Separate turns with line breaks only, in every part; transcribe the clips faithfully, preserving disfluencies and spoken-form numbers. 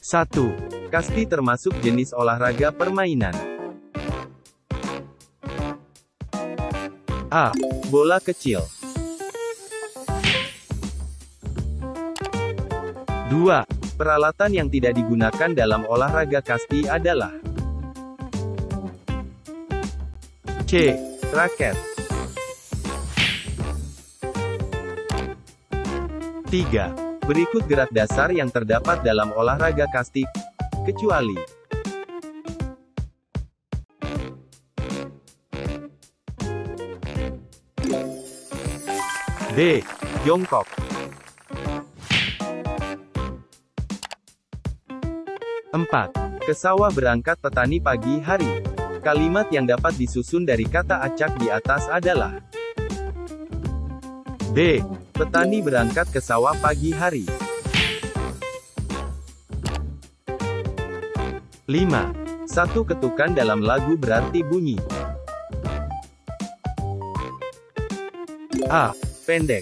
satu. Kasti termasuk jenis olahraga permainan. A. Bola kecil. dua. Peralatan yang tidak digunakan dalam olahraga kasti adalah C. Raket. tiga. Berikut gerak dasar yang terdapat dalam olahraga kasti, kecuali B. Jongkok. empat. Ke sawah berangkat petani pagi hari. Kalimat yang dapat disusun dari kata acak di atas adalah B. Petani berangkat ke sawah pagi hari. lima. Satu ketukan dalam lagu berarti bunyi A. Pendek.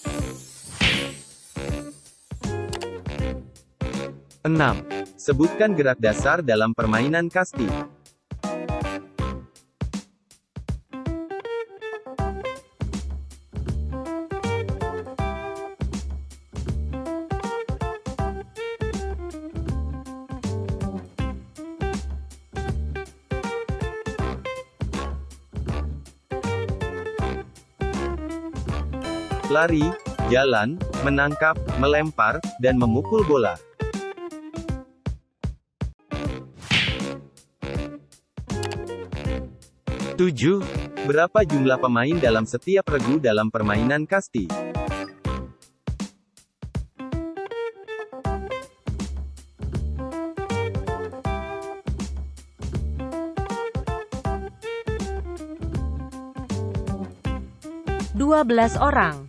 enam. Sebutkan gerak dasar dalam permainan kasti. Lari, jalan, menangkap, melempar, dan memukul bola. tujuh. Berapa jumlah pemain dalam setiap regu dalam permainan kasti?
dua belas orang.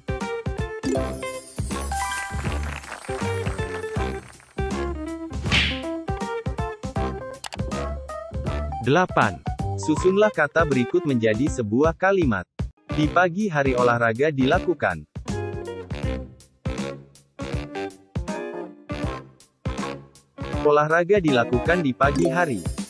delapan. Susunlah kata berikut menjadi sebuah kalimat. Di pagi hari olahraga dilakukan. Olahraga dilakukan di pagi hari.